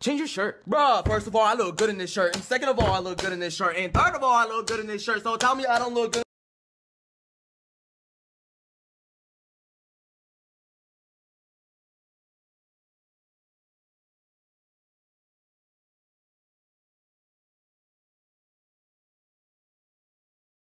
Change your shirt. Bruh, first of all, I look good in this shirt. And second of all, I look good in this shirt. And third of all, I look good in this shirt. So tell me I don't look good.